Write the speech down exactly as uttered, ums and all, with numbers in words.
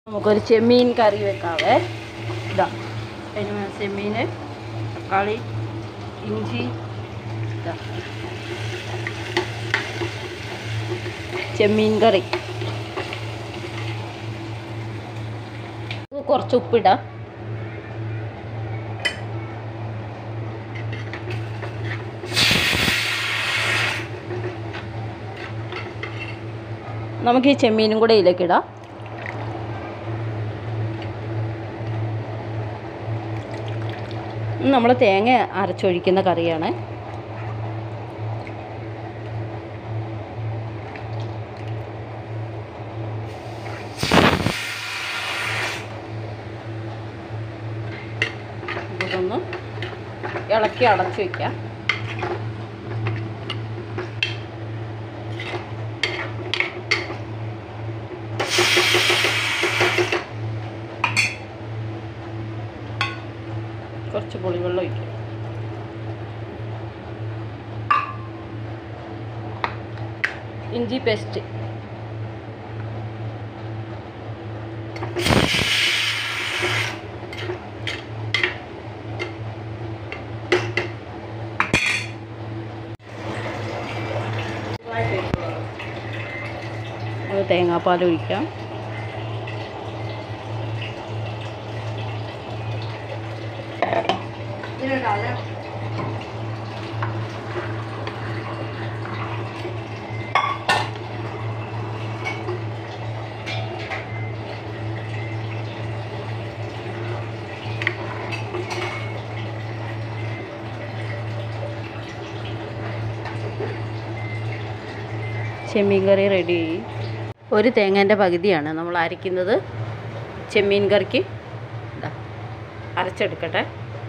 നമുക്കൊരു ചെമ്മീൻ കറി വെക്കാവേ. ഇതാ അതിന് ചെമ്മീൻ, തക്കാളി, ഇഞ്ചി, ഇതാ ചെമ്മീൻ കറി. കുറച്ച് ഉപ്പിടാം. നമുക്ക് ഈ ചെമ്മീനും കൂടെ ഇതിലേക്ക് ഇടാം. നമ്മൾ തേങ്ങ അരച്ചൊഴിക്കുന്ന കറിയാണ്. ഇതൊന്ന് ഇളക്കി അടച്ചു വയ്ക്കാം. കുറച്ച് പുളിവെള്ളം ഒഴിക്കും. ഇഞ്ചി പേസ്റ്റ്, തേങ്ങാപ്പാൽ ഒഴിക്കാം. ചെമ്മീൻ കറി റെഡി. ഒരു തേങ്ങേൻ്റെ പകുതിയാണ് നമ്മൾ അരയ്ക്കുന്നത് ചെമ്മീൻ കറിക്ക്. ഇതാ അരച്ചെടുക്കട്ടെ.